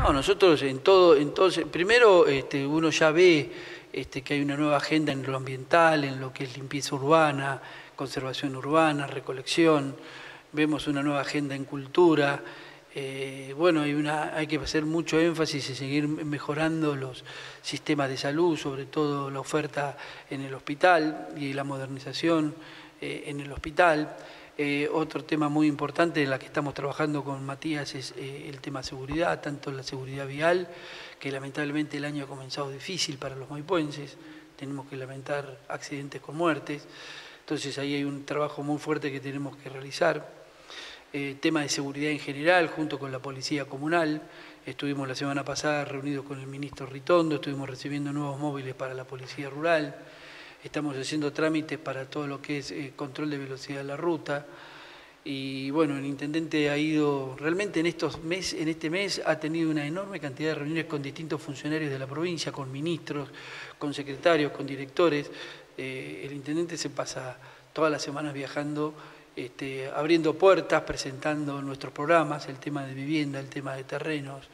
No, nosotros en todo, entonces, primero uno ya ve que hay una nueva agenda en lo ambiental, en lo que es limpieza urbana, conservación urbana, recolección, vemos una nueva agenda en cultura. Bueno, hay que hacer mucho énfasis y seguir mejorando los sistemas de salud, sobre todo la oferta en el hospital y la modernización en el hospital. Otro tema muy importante en la que estamos trabajando con Matías es el tema seguridad, tanto la seguridad vial, que lamentablemente el año ha comenzado difícil para los maipuenses, tenemos que lamentar accidentes con muertes, entonces ahí hay un trabajo muy fuerte que tenemos que realizar. Tema de seguridad en general, junto con la Policía Comunal, estuvimos la semana pasada reunidos con el ministro Ritondo, estuvimos recibiendo nuevos móviles para la Policía Rural. Estamos haciendo trámites para todo lo que es control de velocidad de la ruta. Y bueno, el intendente ha ido, realmente en este mes ha tenido una enorme cantidad de reuniones con distintos funcionarios de la provincia, con ministros, con secretarios, con directores. El intendente se pasa todas las semanas viajando, abriendo puertas, presentando nuestros programas, el tema de vivienda, el tema de terrenos,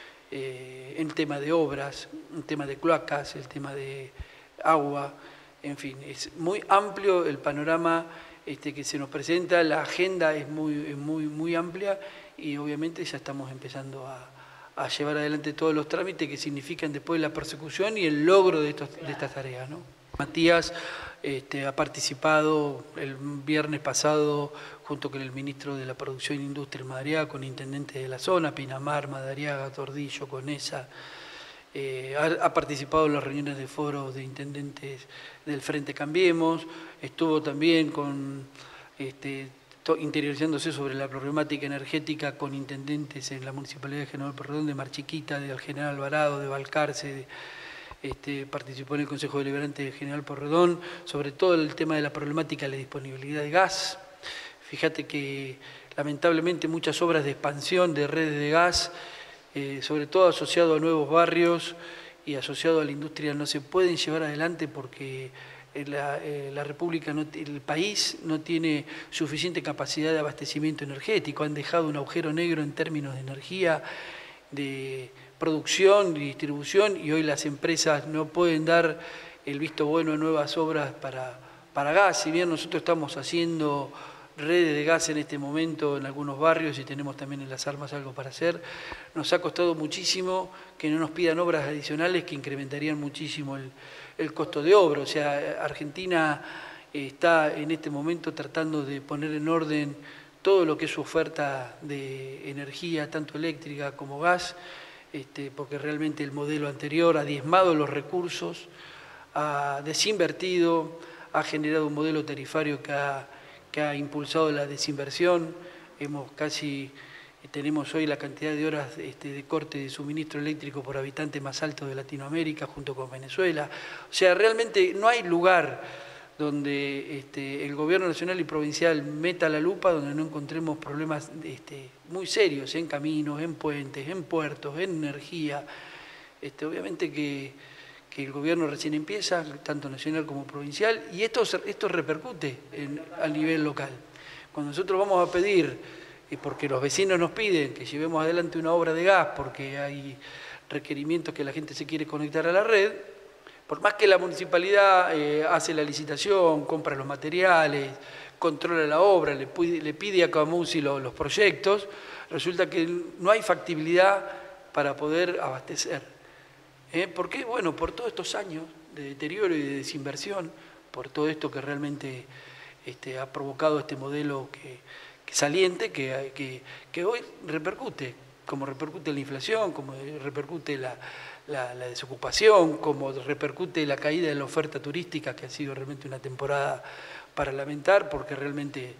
el tema de obras, el tema de cloacas, el tema de agua. En fin, es muy amplio el panorama que se nos presenta, la agenda es muy amplia y obviamente ya estamos empezando a llevar adelante todos los trámites que significan después la persecución y el logro de estas tareas, ¿no? Matías ha participado el viernes pasado junto con el ministro de la Producción e Industria Madariaga, con intendentes de la zona, Pinamar, Madariaga, Tordillo, Conesa. Ha participado en las reuniones de foros de intendentes del Frente Cambiemos, estuvo también interiorizándose sobre la problemática energética con intendentes en la Municipalidad de General Porredón, de Mar Chiquita, del General Alvarado, de Balcarce, participó en el Consejo Deliberante de General Porredón, sobre todo el tema de la problemática de la disponibilidad de gas. Fíjate que lamentablemente muchas obras de expansión de redes de gas, sobre todo asociado a nuevos barrios y asociado a la industria, no se pueden llevar adelante porque la República, el país no tiene suficiente capacidad de abastecimiento energético. Han dejado un agujero negro en términos de energía, de producción y distribución, y hoy las empresas no pueden dar el visto bueno a nuevas obras para gas. Si bien nosotros estamos haciendo redes de gas en este momento en algunos barrios y tenemos también en Las Armas algo para hacer, nos ha costado muchísimo que no nos pidan obras adicionales que incrementarían muchísimo el costo de obra. O sea, Argentina está en este momento tratando de poner en orden todo lo que es su oferta de energía, tanto eléctrica como gas, porque realmente el modelo anterior ha diezmado los recursos, ha desinvertido, ha generado un modelo tarifario que ha impulsado la desinversión. Tenemos hoy la cantidad de horas de corte de suministro eléctrico por habitante más alto de Latinoamérica, junto con Venezuela. O sea, realmente no hay lugar donde el gobierno nacional y provincial meta la lupa, donde no encontremos problemas muy serios en caminos, en puentes, en puertos, en energía. Obviamente que el gobierno recién empieza, tanto nacional como provincial, y esto repercute a nivel local. Cuando nosotros vamos a pedir, porque los vecinos nos piden que llevemos adelante una obra de gas, porque hay requerimientos que la gente se quiere conectar a la red, por más que la municipalidad hace la licitación, compra los materiales, controla la obra, le pide a Camusi los proyectos, resulta que no hay factibilidad para poder abastecer. ¿Por qué? Bueno, por todos estos años de deterioro y de desinversión, por todo esto que realmente ha provocado este modelo saliente que hoy repercute, como repercute la inflación, como repercute la desocupación, como repercute la caída de la oferta turística, que ha sido realmente una temporada para lamentar, porque realmente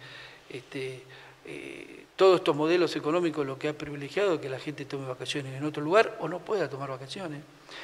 todos estos modelos económicos lo que ha privilegiado es que la gente tome vacaciones en otro lugar o no pueda tomar vacaciones.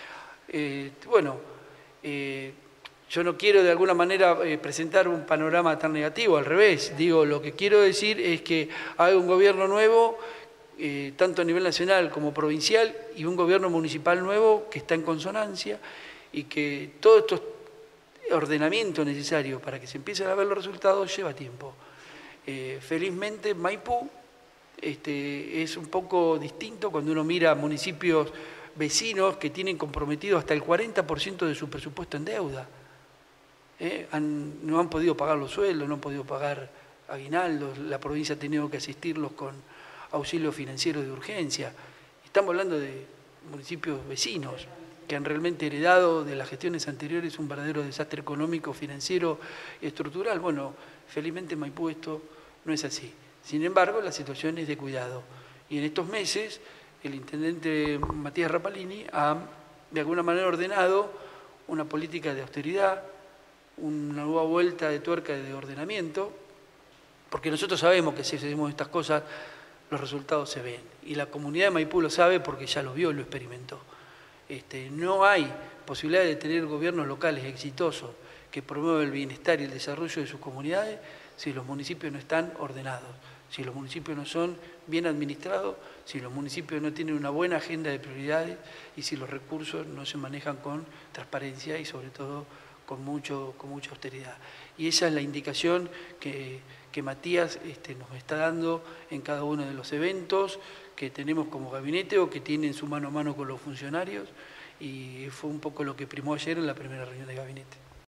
Yo no quiero de alguna manera presentar un panorama tan negativo, al revés. Digo, lo que quiero decir es que hay un gobierno nuevo, tanto a nivel nacional como provincial, y un gobierno municipal nuevo que está en consonancia y que todo este ordenamiento necesario para que se empiecen a ver los resultados lleva tiempo. Felizmente Maipú es un poco distinto cuando uno mira municipios vecinos que tienen comprometido hasta el 40% de su presupuesto en deuda. No han podido pagar los sueldos, no han podido pagar aguinaldos, la provincia ha tenido que asistirlos con auxilio financiero de urgencia. Estamos hablando de municipios vecinos que han realmente heredado de las gestiones anteriores un verdadero desastre económico, financiero y estructural. Bueno, felizmente en Maipú esto no es así. Sin embargo, la situación es de cuidado. Y en estos meses, el intendente Matías Rapalini ha, de alguna manera, ordenado una política de austeridad, una nueva vuelta de tuerca de ordenamiento, porque nosotros sabemos que si hacemos estas cosas, los resultados se ven. Y la comunidad de Maipú lo sabe porque ya lo vio y lo experimentó. No hay posibilidad de tener gobiernos locales exitosos que promuevan el bienestar y el desarrollo de sus comunidades si los municipios no están ordenados, si los municipios no son bien administrados, si los municipios no tienen una buena agenda de prioridades y si los recursos no se manejan con transparencia y sobre todo con mucha austeridad. Y esa es la indicación que Matías nos está dando en cada uno de los eventos que tenemos como gabinete o que tienen su mano a mano con los funcionarios, y fue un poco lo que primó ayer en la primera reunión de gabinete.